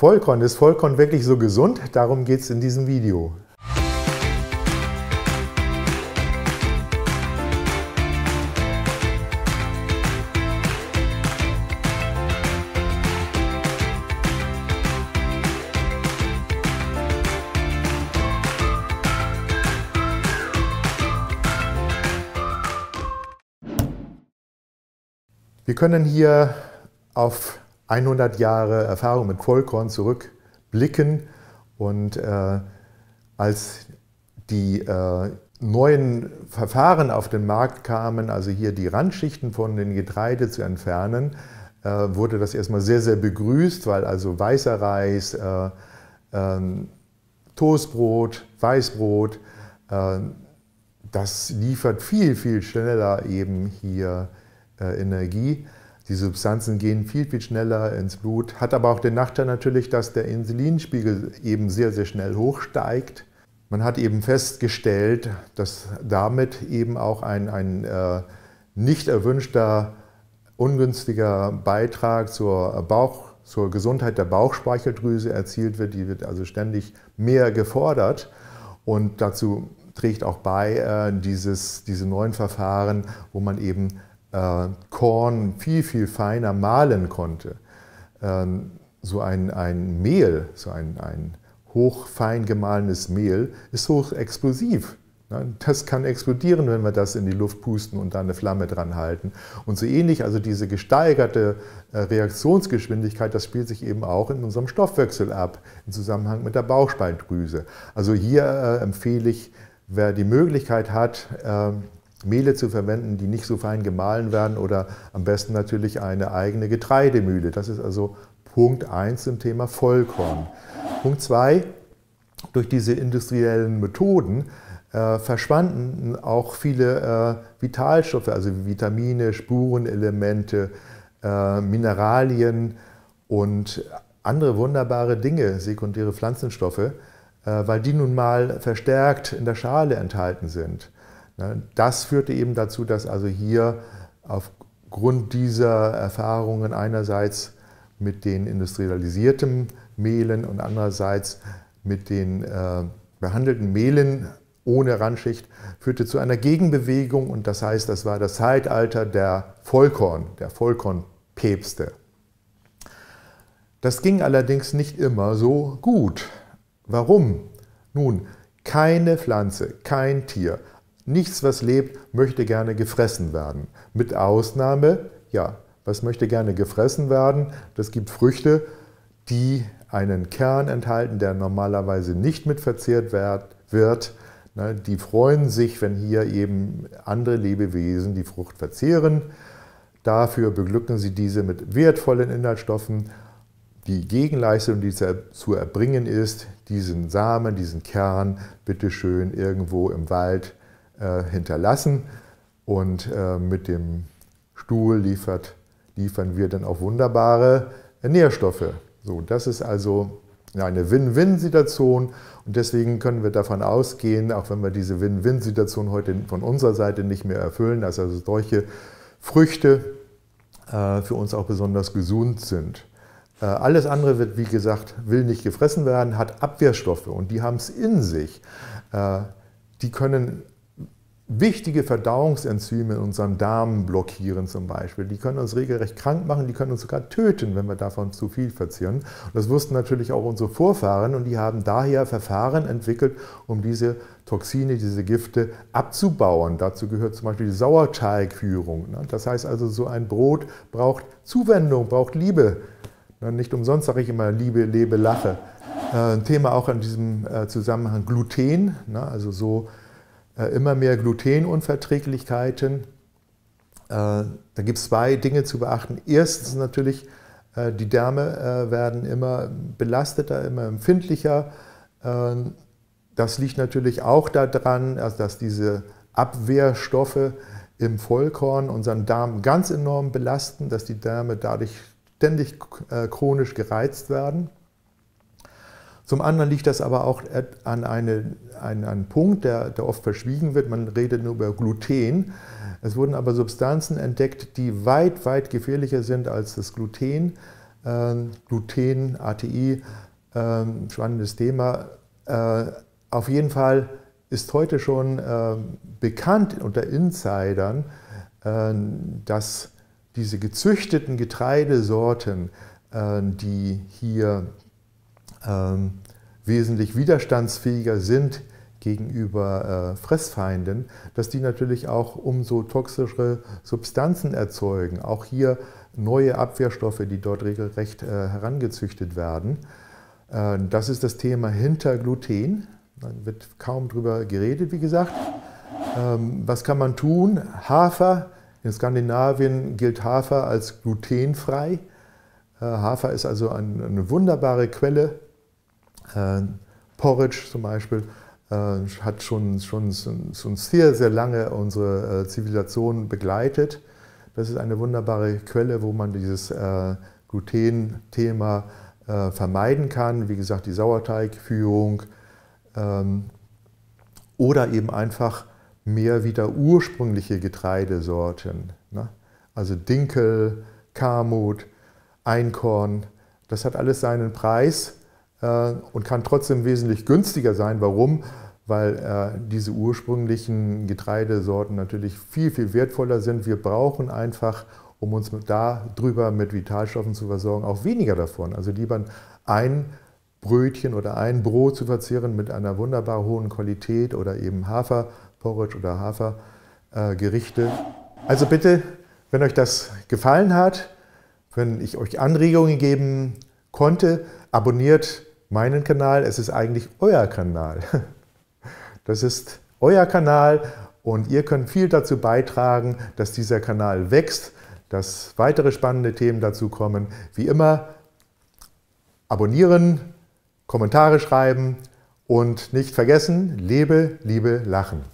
Vollkorn. Ist Vollkorn wirklich so gesund? Darum geht es in diesem Video. Wir können hier auf 100 Jahre Erfahrung mit Vollkorn zurückblicken und als die neuen Verfahren auf den Markt kamen, also hier die Randschichten von den Getreide zu entfernen, wurde das erstmal sehr, sehr begrüßt, weil also weißer Reis, Toastbrot, Weißbrot, das liefert viel, viel schneller eben hier Energie. Die Substanzen gehen viel, viel schneller ins Blut, hat aber auch den Nachteil natürlich, dass der Insulinspiegel eben sehr, sehr schnell hochsteigt. Man hat eben festgestellt, dass damit eben auch ein nicht erwünschter, ungünstiger Beitrag zur Gesundheit der Bauchspeicheldrüse erzielt wird. Die wird also ständig mehr gefordert und dazu trägt auch bei diese neuen Verfahren, wo man eben Korn viel, viel feiner mahlen konnte. So ein Mehl, so ein hochfein gemahlenes Mehl ist hochexplosiv. Das kann explodieren, wenn wir das in die Luft pusten und da eine Flamme dran halten. Und so ähnlich, also diese gesteigerte Reaktionsgeschwindigkeit, das spielt sich eben auch in unserem Stoffwechsel ab, im Zusammenhang mit der Bauchspeicheldrüse. Also hier empfehle ich, wer die Möglichkeit hat, Mehle zu verwenden, die nicht so fein gemahlen werden oder am besten natürlich eine eigene Getreidemühle. Das ist also Punkt 1 zum Thema Vollkorn. Punkt 2, durch diese industriellen Methoden verschwanden auch viele Vitalstoffe, also Vitamine, Spurenelemente, Mineralien und andere wunderbare Dinge, sekundäre Pflanzenstoffe, weil die nun mal verstärkt in der Schale enthalten sind. Das führte eben dazu, dass also hier aufgrund dieser Erfahrungen einerseits mit den industrialisierten Mehlen und andererseits mit den behandelten Mehlen ohne Randschicht, führte zu einer Gegenbewegung und das heißt, das war das Zeitalter der Vollkornpäpste. Das ging allerdings nicht immer so gut. Warum? Nun, keine Pflanze, kein Tier, nichts, was lebt, möchte gerne gefressen werden. Mit Ausnahme, ja, was möchte gerne gefressen werden? Das gibt Früchte, die einen Kern enthalten, der normalerweise nicht mitverzehrt wird. Die freuen sich, wenn hier eben andere Lebewesen die Frucht verzehren. Dafür beglücken sie diese mit wertvollen Inhaltsstoffen. Die Gegenleistung, die zu erbringen ist, diesen Samen, diesen Kern, bitteschön irgendwo im Wald hinterlassen und mit dem Stuhl liefern wir dann auch wunderbare Nährstoffe. So, das ist also eine Win-Win-Situation und deswegen können wir davon ausgehen, auch wenn wir diese Win-Win-Situation heute von unserer Seite nicht mehr erfüllen, dass also solche Früchte für uns auch besonders gesund sind. Alles andere wird, wie gesagt, will nicht gefressen werden, hat Abwehrstoffe und die haben es in sich. Die können wichtige Verdauungsenzyme in unseren Darmen blockieren zum Beispiel. Die können uns regelrecht krank machen, die können uns sogar töten, wenn wir davon zu viel verzehren. Und das wussten natürlich auch unsere Vorfahren und die haben daher Verfahren entwickelt, um diese Toxine, diese Gifte abzubauen. Dazu gehört zum Beispiel die Sauerteigführung. Das heißt also, so ein Brot braucht Zuwendung, braucht Liebe. Nicht umsonst sage ich immer Liebe, lebe, lache. Ein Thema auch in diesem Zusammenhang Gluten, also so immer mehr Glutenunverträglichkeiten. Da gibt es zwei Dinge zu beachten. Erstens natürlich, die Därme werden immer belasteter, immer empfindlicher. Das liegt natürlich auch daran, dass diese Abwehrstoffe im Vollkorn unseren Darm ganz enorm belasten, dass die Därme dadurch ständig chronisch gereizt werden. Zum anderen liegt das aber auch an einem Punkt, der oft verschwiegen wird. Man redet nur über Gluten. Es wurden aber Substanzen entdeckt, die weit, weit gefährlicher sind als das Gluten. Gluten, ATI, spannendes Thema. Auf jeden Fall ist heute schon bekannt unter Insidern, dass diese gezüchteten Getreidesorten, die hier wesentlich widerstandsfähiger sind gegenüber Fressfeinden, dass die natürlich auch umso toxischere Substanzen erzeugen. Auch hier neue Abwehrstoffe, die dort regelrecht herangezüchtet werden. Das ist das Thema hinter Gluten. Da wird kaum drüber geredet, wie gesagt. Was kann man tun? Hafer. In Skandinavien gilt Hafer als glutenfrei. Hafer ist also eine wunderbare Quelle. Porridge zum Beispiel hat schon sehr, sehr lange unsere Zivilisation begleitet. Das ist eine wunderbare Quelle, wo man dieses Gluten-Thema vermeiden kann. Wie gesagt, die Sauerteigführung oder eben einfach mehr wieder ursprüngliche Getreidesorten. Ne? Also Dinkel, Kamut, Einkorn, das hat alles seinen Preis und kann trotzdem wesentlich günstiger sein. Warum? Weil diese ursprünglichen Getreidesorten natürlich viel, viel wertvoller sind. Wir brauchen einfach, um uns darüber mit Vitalstoffen zu versorgen, auch weniger davon. Also lieber ein Brötchen oder ein Brot zu verzehren mit einer wunderbar hohen Qualität oder eben Haferporridge oder Hafergerichte. Also bitte, wenn euch das gefallen hat, wenn ich euch Anregungen geben konnte, abonniert meinen Kanal. Es ist eigentlich euer Kanal. Das ist euer Kanal und ihr könnt viel dazu beitragen, dass dieser Kanal wächst, dass weitere spannende Themen dazu kommen. Wie immer, abonnieren, Kommentare schreiben und nicht vergessen, lebe, liebe, lachen.